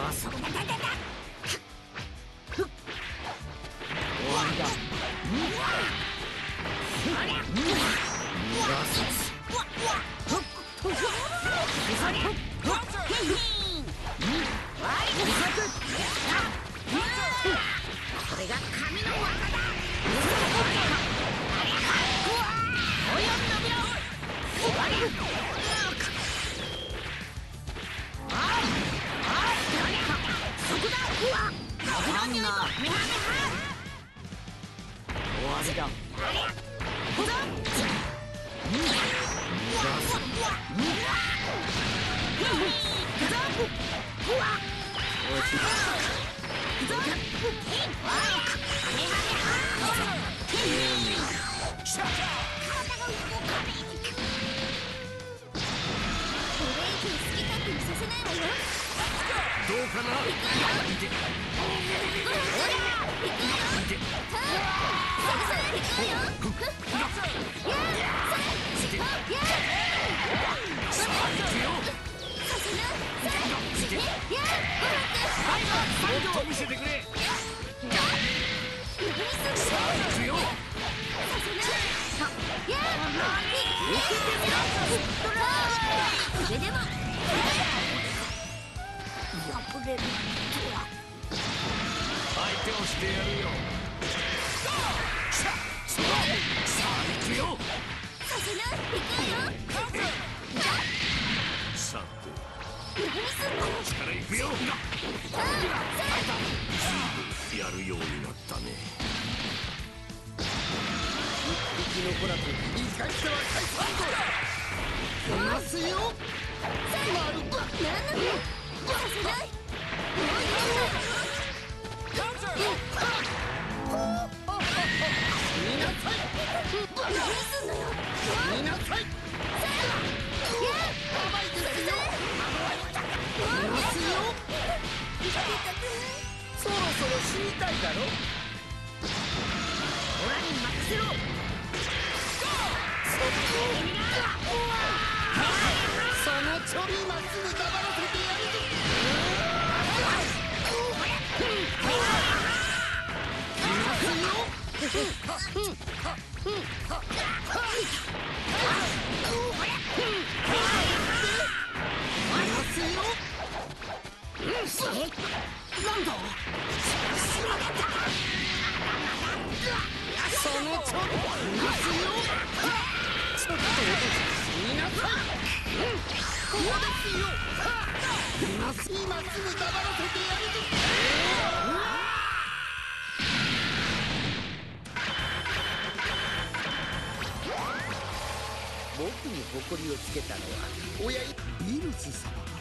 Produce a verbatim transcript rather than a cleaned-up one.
そこだだだだ。 終わりだ。逃がさず。 これが神の技だ。なんだ。終わりだ。 どうかな。もっと見せてくれ。 それでも破れるとは。 相手をしてやるよ。さあ行くよ。 させな、行くよ。 さて何すんの。 力いくよ。ずいぶんやるようになったね。一匹残らず生かしては解散だ。いますよ。 まるか。なんなの。させない。 見なさい。 何すんのよ。 見なさい。甘いですよ。いますよ。そろそろ死にたいだろ。 オラに任せろ。 そのちょびまっすぐ黙らせてやるぞ。いますよ。なんだ。そのちょびいますよ。ちょっと死になさい。こうですよ。今すぐ黙らせてやるぞ。僕に誇りをつけたのは親ビルス様。